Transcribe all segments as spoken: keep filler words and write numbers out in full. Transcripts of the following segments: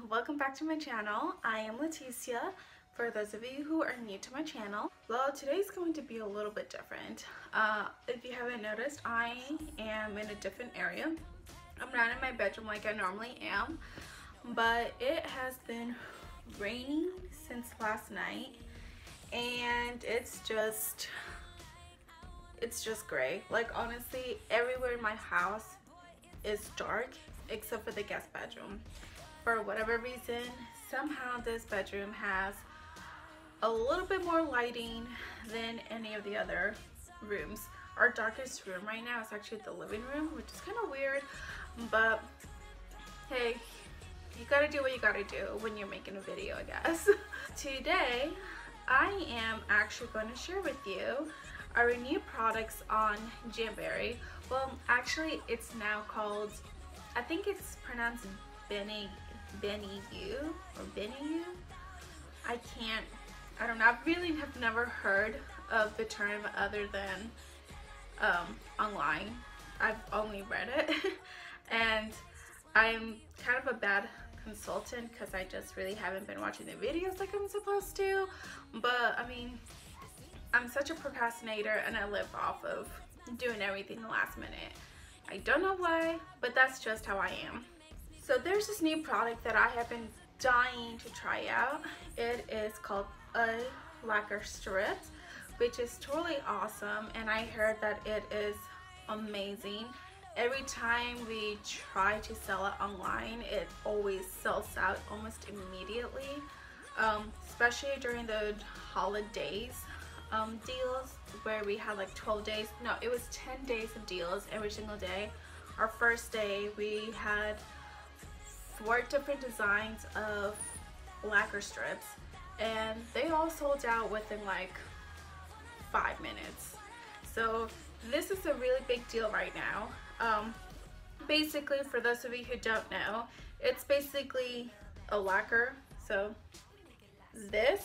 welcome back to my channel. I am Leticia, for those of you who are new to my channel. Well, today's going to be a little bit different. Uh, if you haven't noticed, I am in a different area. I'm not in my bedroom like I normally am, but it has been raining since last night, and it's just, it's just gray. Like honestly, everywhere in my house is dark except for the guest bedroom. For whatever reason, somehow this bedroom has a little bit more lighting than any of the other rooms. Our darkest room right now is actually the living room, which is kind of weird, but hey, you gotta do what you gotta do when you're making a video, I guess. Today, I am actually going to share with you our new products on Jamberry. Well, actually, it's now called, I think it's pronounced Bene, BeneYOU or BeneYOU. I can't, I don't know, I really have never heard of the term other than um, online. I've only read it and I'm kind of a bad consultant because I just really haven't been watching the videos like I'm supposed to. But I mean, I'm such a procrastinator and I live off of doing everything the last minute. I don't know why, but that's just how I am. So there's this new product that I have been dying to try out. It is called a Lacquer Strips, which is totally awesome, and I heard that it is amazing. Every time we try to sell it online, it always sells out almost immediately, um, especially during the holidays um, deals where we had like twelve days, no, it was ten days of deals every single day. Our first day we had four different designs of lacquer strips and they all sold out within like five minutes. So this is a really big deal right now. Um, basically, for those of you who don't know, it's basically a lacquer. So this,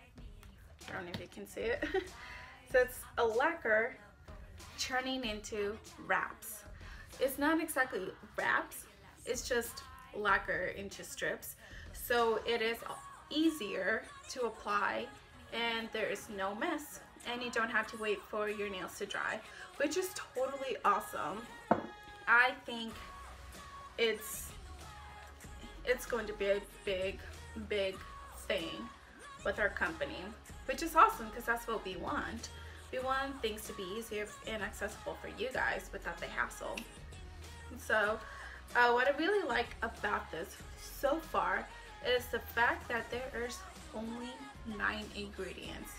I don't know if you can see it. So it's a lacquer turning into wraps. It's not exactly wraps, it's just lacquer into strips, so it is easier to apply and there is no mess and you don't have to wait for your nails to dry, which is totally awesome. I think it's it's going to be a big big thing with our company, which is awesome because that's what we want. We want things to be easier and accessible for you guys without the hassle. So Uh, what I really like about this so far is the fact that there is only nine ingredients.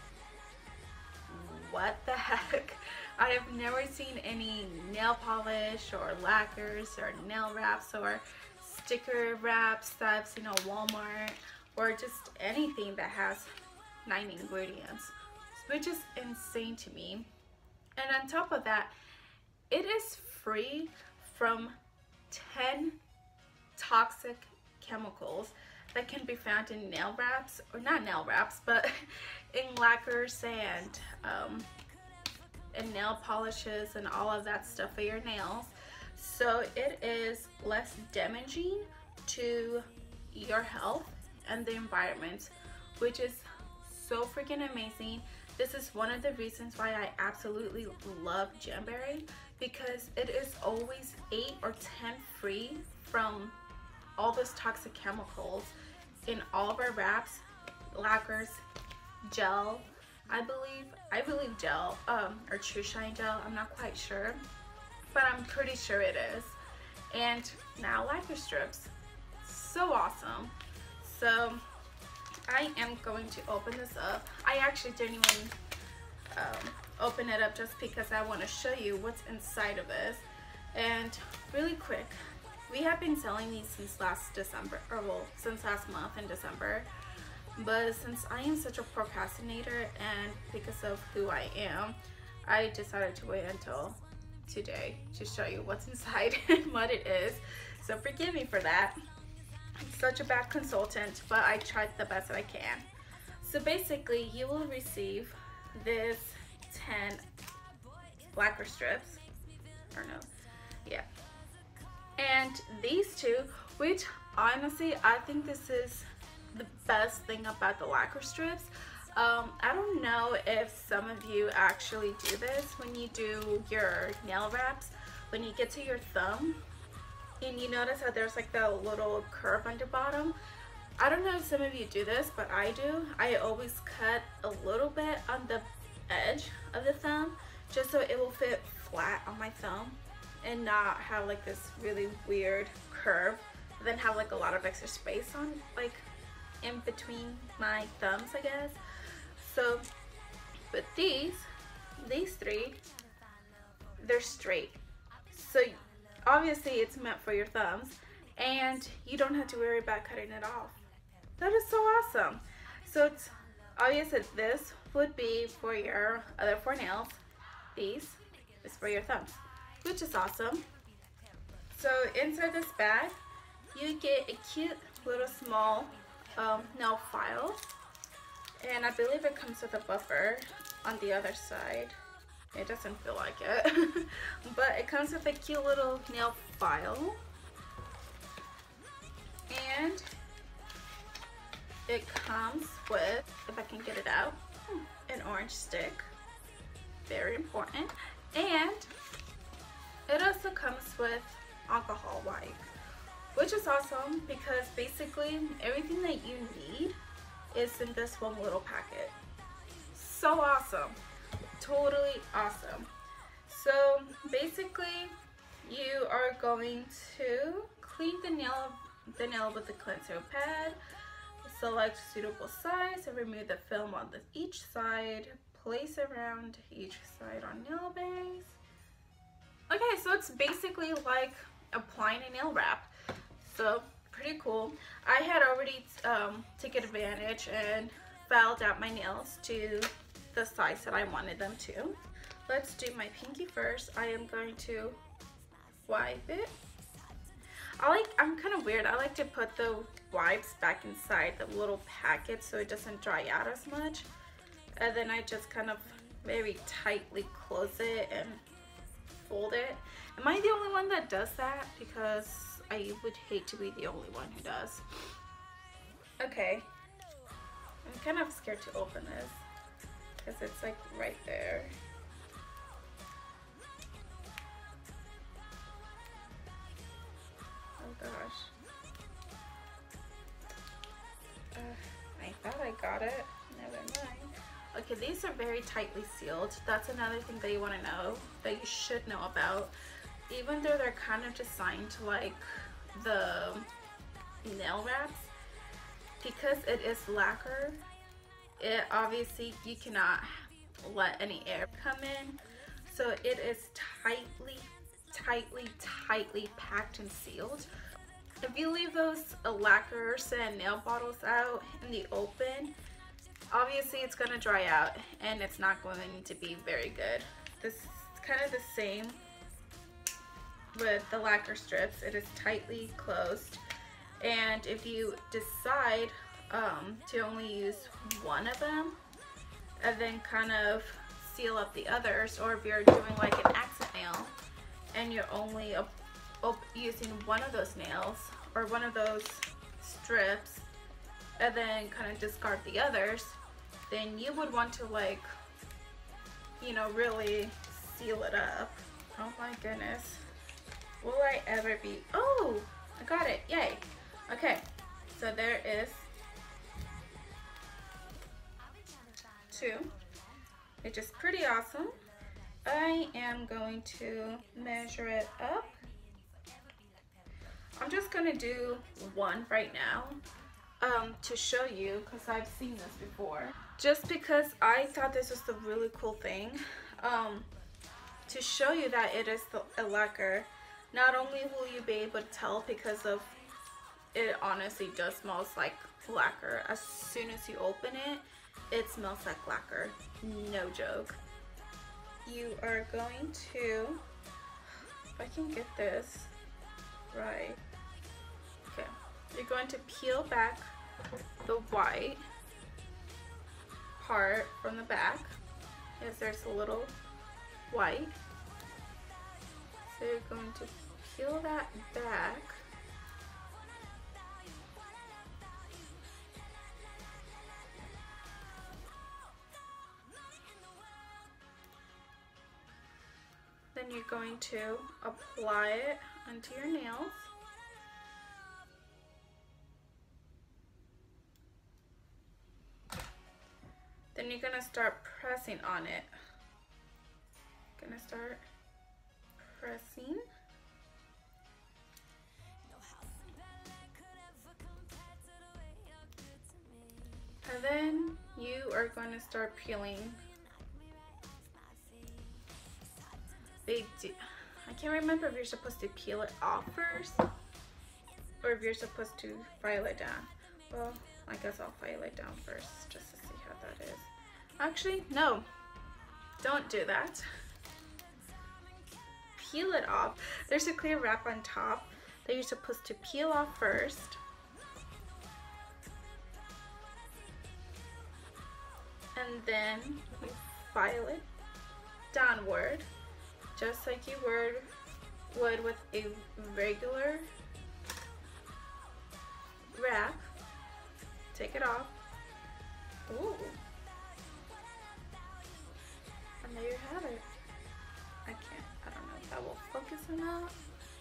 What the heck? I have never seen any nail polish or lacquers or nail wraps or sticker wraps that I've seen at Walmart or just anything that has nine ingredients, which is insane to me. And on top of that, it is free from ten toxic chemicals that can be found in nail wraps, or not nail wraps, but in lacquers and um, and nail polishes and all of that stuff for your nails. So it is less damaging to your health and the environment, which is so freaking amazing. This is one of the reasons why I absolutely love Jamberry, because it is always eight or ten free from all those toxic chemicals in all of our wraps, lacquers, gel, I believe, I believe gel, um, or True Shine gel, I'm not quite sure, but I'm pretty sure it is. And now lacquer strips, so awesome. So I am going to open this up. I actually didn't even um, open it up just because I want to show you what's inside of this. And really quick, we have been selling these since last December, or well, since last month in December. But since I am such a procrastinator and because of who I am, I decided to wait until today to show you what's inside and what it is. So forgive me for that. I'm such a bad consultant, but I tried the best that I can. So basically, you will receive this ten lacquer strips, or no, yeah, and these two, which honestly, I think this is the best thing about the lacquer strips. Um, I don't know if some of you actually do this when you do your nail wraps. When you get to your thumb and you notice that there's like the little curve on the bottom. I don't know if some of you do this, but I do. I always cut a little bit on the edge of the thumb just so it will fit flat on my thumb and not have like this really weird curve, but then have like a lot of extra space on like in between my thumbs, I guess. So but these these three, they're straight, so obviously it's meant for your thumbs and you don't have to worry about cutting it off. That is so awesome. So it's obvious that this would be for your other four nails. These is for your thumbs, which is awesome. So inside this bag you get a cute little small um, nail file, and I believe it comes with a buffer on the other side. It doesn't feel like it but it comes with a cute little nail file, and it comes with, if I can get it out, an orange stick, very important, and it also comes with alcohol wipe, which is awesome because basically everything that you need is in this one little packet. So awesome, totally awesome. So basically you are going to clean the nail the nail with the cleanser pad, select suitable size and remove the film on the, each side, place around each side on nail base. Okay, so it's basically like applying a nail wrap, so pretty cool. I had already um, taken advantage and filed out my nails to the size that I wanted them to. Let's do my pinky first. I am going to wipe it. I like, I'm kind of weird. I like to put the wipes back inside the little packet so it doesn't dry out as much. And then I just kind of very tightly close it and fold it. Am I the only one that does that? Because I would hate to be the only one who does. Okay. I'm kind of scared to open this because it's like right there. Oh gosh. Uh, I thought I got it. Never mind. Okay, these are very tightly sealed. That's another thing that you want to know, that you should know about. Even though they're kind of designed to like the nail wraps, because it is lacquer, it obviously you cannot let any air come in. So it is tightly, tightly, tightly packed and sealed. If you leave those lacquers and nail bottles out in the open, obviously it's going to dry out and it's not going to be very good. This is kind of the same with the lacquer strips. It is tightly closed, and if you decide um, to only use one of them and then kind of seal up the others, or if you're doing like an accent nail and you're only up, up using one of those nails or one of those strips and then kind of discard the others, then you would want to, like, you know, really seal it up. Oh my goodness. Will I ever be... Oh, I got it. Yay. Okay, so there is two, which is pretty awesome. I am going to measure it up. I'm just gonna do one right now um, to show you, because I've seen this before. Just because I thought this was the really cool thing, um, to show you that it is the, a lacquer. Not only will you be able to tell because of it, honestly does smells like lacquer. As soon as you open it, it smells like lacquer. No joke. You are going to, if I can get this right. Okay, you're going to peel back the white part from the back. Yes, there's a little white. So you're going to peel that back then you're going to apply it onto your nails. Then you're gonna start pressing on it. Gonna start pressing. And then you are going to start peeling. Big deal. I can't remember if you're supposed to peel it off first or if you're supposed to file it down. Well, I guess I'll file it down first just to see how that is. Actually, no. Don't do that. Peel it off. There's a clear wrap on top that you're supposed to peel off first. And then you file it downward, just like you would, would with a regular wrap. Take it off. Ooh. And there you have it. I can't, I don't know if that will focus or not.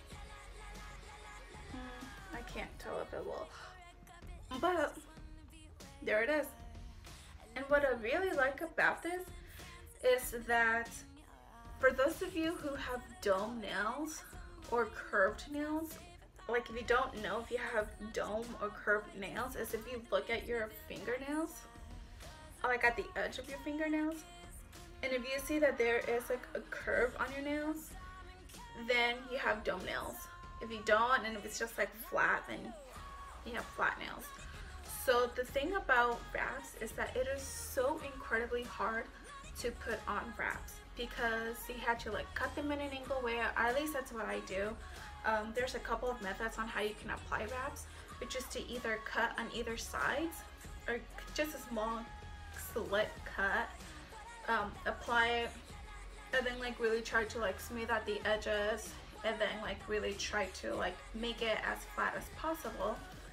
Mm, I can't tell if it will. But there it is. And what I really like about this is that for those of you who have dome nails or curved nails, like if you don't know if you have dome or curved nails, is if you look at your fingernails, like at the edge of your fingernails, and if you see that there is like a curve on your nails, then you have dome nails. If you don't, and if it's just like flat, then you have flat nails. So the thing about wraps is that it is so incredibly hard to put on wraps because you have to like cut them in an angle way. At least that's what I do. Um, there's a couple of methods on how you can apply wraps, which is to either cut on either sides or just a small slit cut, um, apply it, and then like really try to like smooth out the edges, and then like really try to like make it as flat as possible.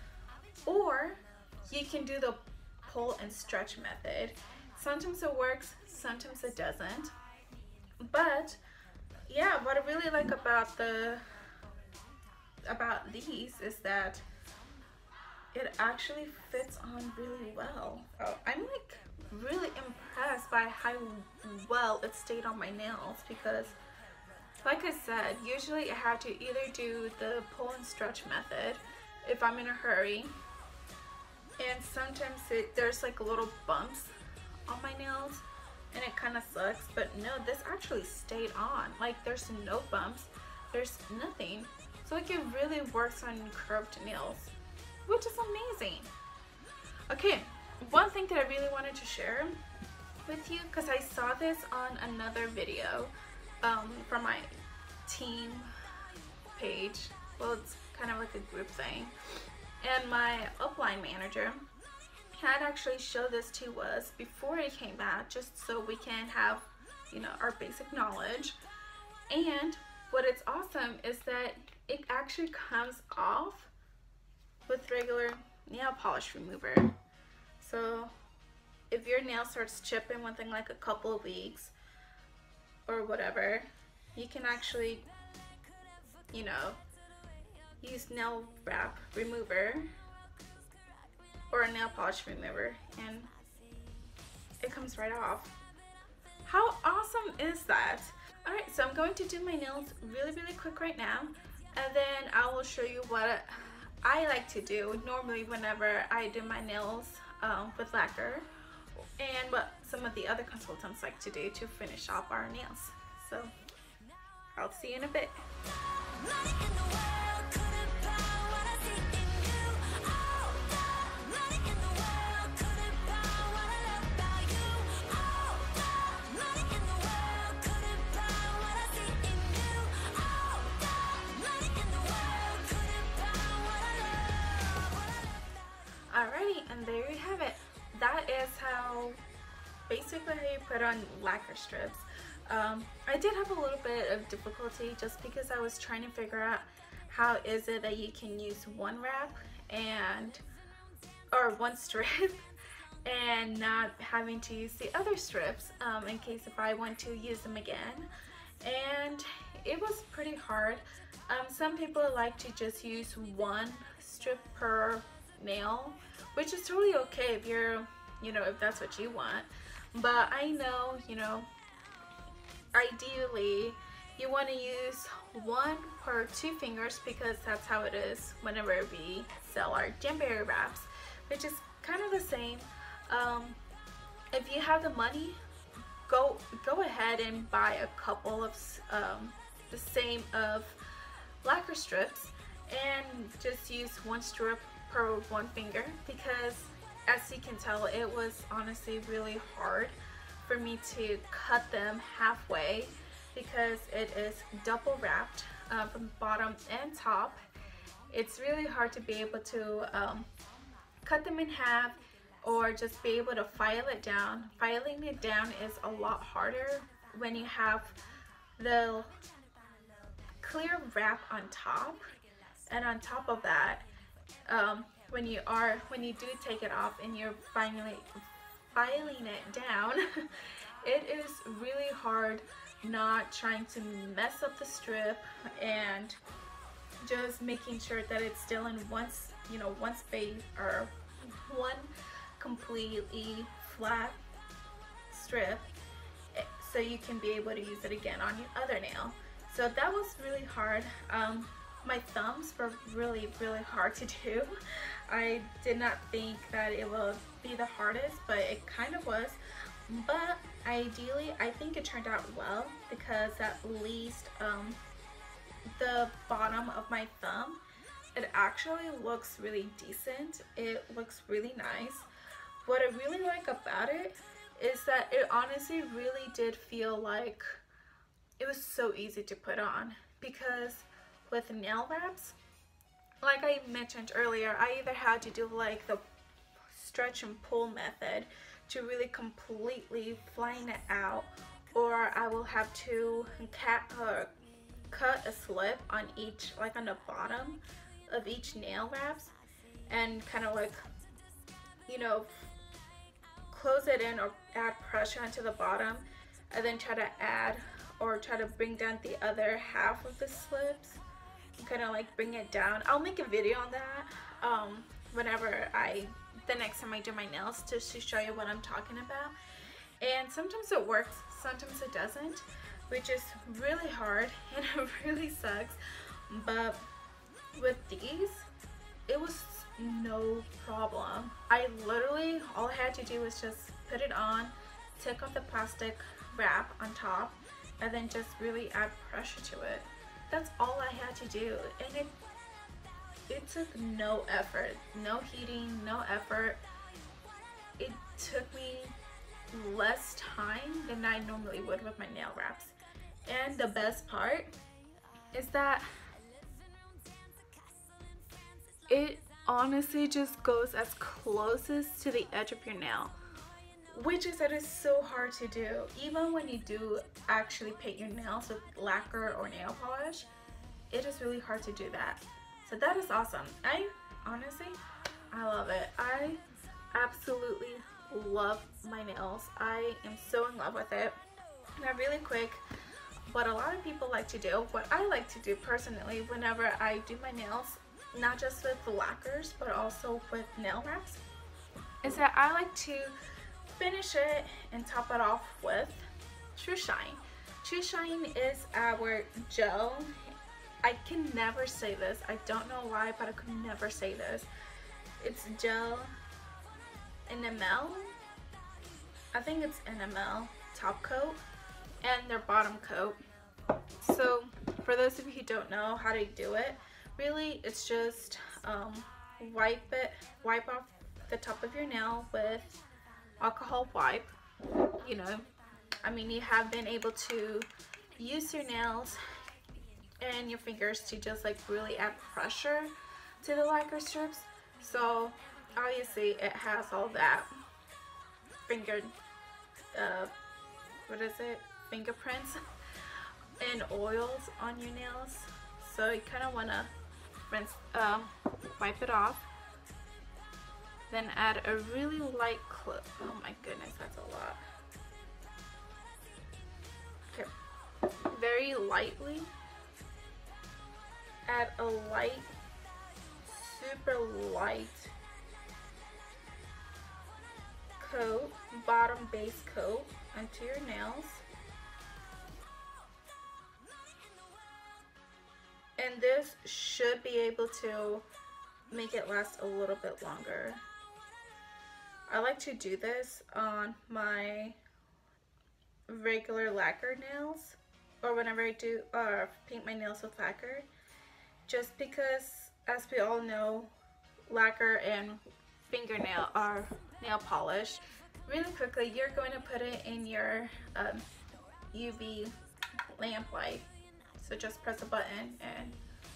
Or you can do the pull and stretch method. Sometimes it works, sometimes it doesn't. But yeah, what I really like about the about these is that it actually fits on really well. Oh, I'm like really impressed by how well it stayed on my nails because, like I said, usually I have to either do the pull and stretch method if I'm in a hurry, and sometimes it, there's like little bumps on my nails and it kind of sucks, but no, this actually stayed on. Like there's no bumps, there's nothing. So like it really works on curved nails, which is amazing. Okay, one thing that I really wanted to share with you, because I saw this on another video um, from my team page. Well, it's kind of like a group thing. And my upline manager had actually showed this to us before it came out, just so we can have, you know, our basic knowledge. And what it's awesome is that it actually comes off with regular nail polish remover. So if your nail starts chipping within like a couple of weeks or whatever, you can actually, you know, use nail wrap remover or a nail polish remover and it comes right off. How awesome is that? Alright, so I'm going to do my nails really really quick right now, and then I will show you what I like to do normally whenever I do my nails um, with lacquer, and what some of the other consultants like to do to finish off our nails. So I'll see you in a bit. Alrighty, and there you have it. That is how, basically how you put on lacquer strips. Um, I did have a little bit of difficulty just because I was trying to figure out how is it that you can use one wrap and, or one strip and not having to use the other strips um, in case if I want to use them again. And it was pretty hard. Um, some people like to just use one strip per nail, which is totally okay if you're, you know, if that's what you want. But I know, you know, ideally you want to use one per two fingers because that's how it is whenever we sell our Jamberry wraps, which is kind of the same. Um, if you have the money, go go ahead and buy a couple of um, the same of lacquer strips and just use one strip per one finger, because as you can tell, it was honestly really hard for me to cut them halfway because it is double wrapped uh, from bottom and top. It's really hard to be able to um, cut them in half or just be able to file it down. Filing it down is a lot harder when you have the clear wrap on top, and on top of that, um, when you are when you do take it off and you're finally filing it down, it is really hard not trying to mess up the strip and just making sure that it's still in one, you know, one space or one completely flat strip, so you can be able to use it again on your other nail. So that was really hard. Um, my thumbs were really, really hard to do. I did not think that it would be the hardest, but it kind of was. But ideally, I think it turned out well, because at least um, the bottom of my thumb, it actually looks really decent. It looks really nice. What I really like about it is that it honestly really did feel like it was so easy to put on, because with nail wraps, like I mentioned earlier, I either had to do like the stretch and pull method to really completely flatten it out, or I will have to cat, uh, cut a slip on each, like on the bottom of each nail wraps, and kind of like, you know, close it in or add pressure onto the bottom, and then try to add or try to bring down the other half of the slips and kind of like bring it down. I'll make a video on that um, whenever I, the next time I do my nails, just to show you what I'm talking about. And sometimes it works, sometimes it doesn't, which is really hard and it really sucks. But with these, it was no problem. I literally, all I had to do was just put it on, take off the plastic wrap on top, and then just really add pressure to it. That's all I had to do, and it it took no effort, no heating, no effort. It took me less time than I normally would with my nail wraps. And the best part is that it honestly just goes as closest to the edge of your nail, which is that it's so hard to do. Even when you do actually paint your nails with lacquer or nail polish, it is really hard to do that. So that is awesome. I honestly, I love it. I absolutely love my nails. I am so in love with it. Now really quick, what a lot of people like to do, what I like to do personally whenever I do my nails, not just with the lacquers but also with nail wraps, is that I like to finish it and top it off with True Shine. True Shine is our gel. I can never say this. I don't know why, but I could never say this. It's gel in M L. I think it's an M L top coat and their bottom coat. So for those of you who don't know how to do it, really it's just um, wipe it, wipe off the top of your nail with alcohol wipe. You know, I mean, you have been able to use your nails and your fingers to just like really add pressure to the lacquer strips. So obviously it has all that finger, uh, what is it, fingerprints and oils on your nails. So you kind of want to rinse, um, wipe it off. Then add a really light clip. Oh my goodness, that's a lot. Okay. very lightly. Add a light, super light coat, bottom base coat onto your nails. And this should be able to make it last a little bit longer. I like to do this on my regular lacquer nails, or whenever I do uh, paint my nails with lacquer, just because, as we all know, lacquer and fingernail are nail polish. Really quickly, you're going to put it in your um, U V lamp light. So just press a button and,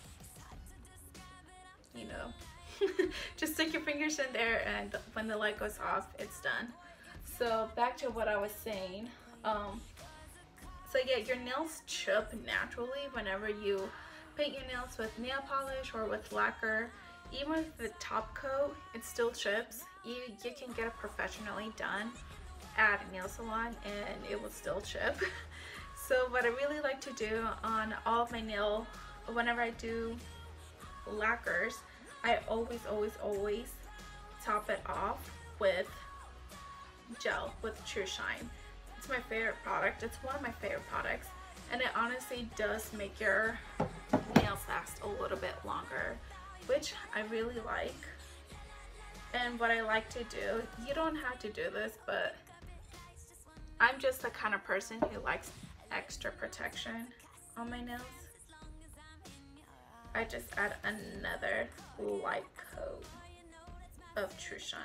you know, just stick your fingers in there, and when the light goes off, it's done. So back to what I was saying. Um, so yeah, your nails chip naturally whenever you paint your nails with nail polish or with lacquer. Even with the top coat, it still chips. You, you can get it professionally done at a nail salon and it will still chip. So what I really like to do on all of my nail, whenever I do lacquers, I always, always, always top it off with gel, with True Shine. It's my favorite product. It's one of my favorite products. And it honestly does make your nails last a little bit longer, which I really like. And what I like to do, you don't have to do this, but I'm just the kind of person who likes extra protection on my nails. I just add another light coat of True Shine.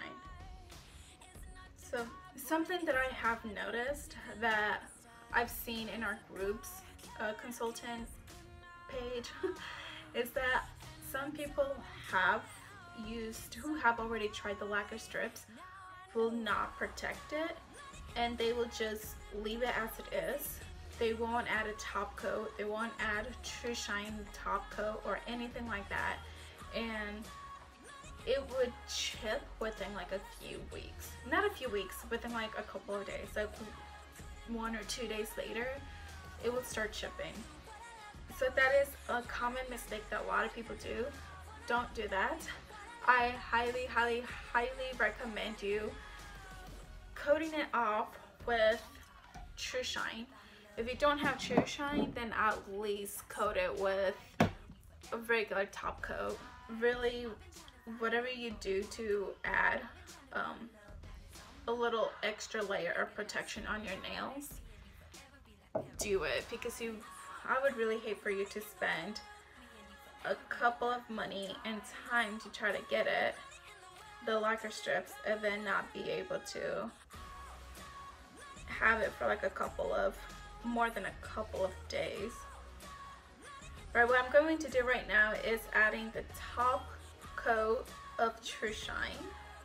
So something that I have noticed that I've seen in our group's uh, consultant page is that some people have used, who have already tried the Lacquer Strips, will not protect it, and they will just leave it as it is. They won't add a top coat, they won't add a True Shine top coat or anything like that, and it would chip within like a few weeks. Not a few weeks, within like a couple of days, like one or two days later, it will start chipping. So that is a common mistake that a lot of people do. Don't do that. I highly, highly, highly recommend you coating it off with True Shine. If you don't have True Shine, then at least coat it with a regular top coat. Really, whatever you do to add um, a little extra layer of protection on your nails, do it, because you, I would really hate for you to spend a couple of money and time to try to get it, the Lacquer Strips, and then not be able to have it for like a couple of, more than a couple of days. Right, what I'm going to do right now is adding the top coat of True Shine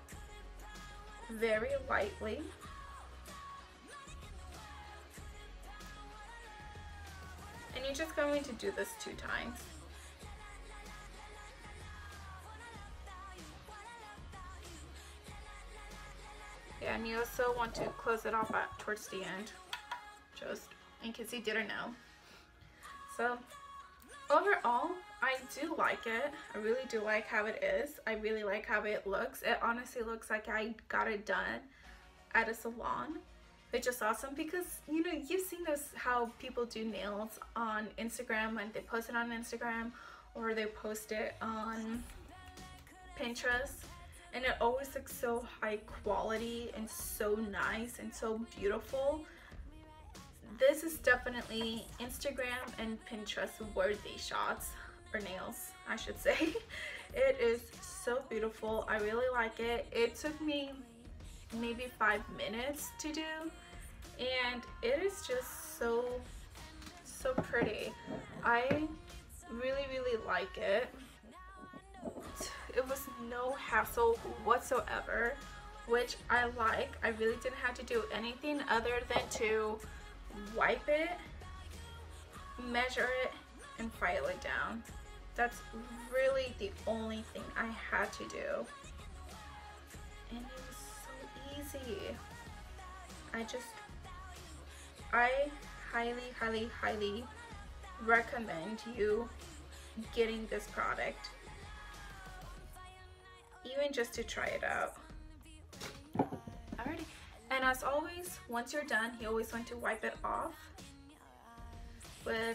very lightly. And you're just going to do this two times. Yeah, and you also want to close it off at, towards the end, just in case you didn't know. So overall, I do like it. I really do like how it is. I really like how it looks. It honestly looks like I got it done at a salon, which is awesome, because you know, you've seen those, how people do nails on Instagram, and they post it on Instagram or they post it on Pinterest, and it always looks so high quality and so nice and so beautiful. This is definitely Instagram and Pinterest worthy shots, or nails I should say. It is so beautiful. I really like it. It took me maybe five minutes to do, and it is just so so pretty. I really really like it. It was no hassle whatsoever, which I like. I really didn't have to do anything other than to wipe it, measure it, and file it down. That's really the only thing I had to do, and it was so easy. I just, I highly, highly, highly recommend you getting this product, even just to try it out. Alrighty, and as always, once you're done, you always want to wipe it off with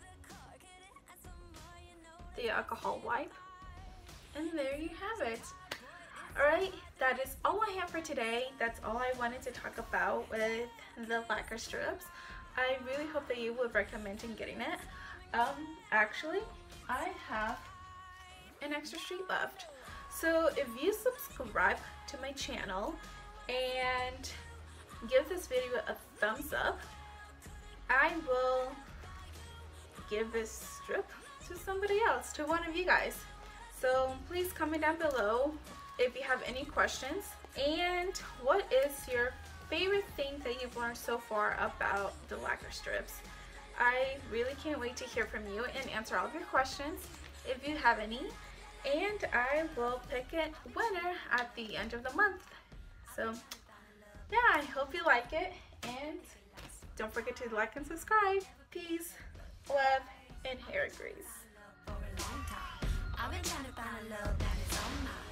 the alcohol wipe, and there you have it. Alright, that is all I have for today. That's all I wanted to talk about with the lacquer strips. I really hope that you would recommend in getting it. Um, actually, I have an extra street left. So if you subscribe to my channel and give this video a thumbs up, I will give this strip to somebody else, to one of you guys. So please comment down below if you have any questions, and what is your favorite thing that you've learned so far about the lacquer strips. I really can't wait to hear from you and answer all of your questions if you have any, and I will pick a winner at the end of the month. So yeah, I hope you like it, and don't forget to like and subscribe. Peace, love, and hair grease. I've been trying to find a love that is all mine.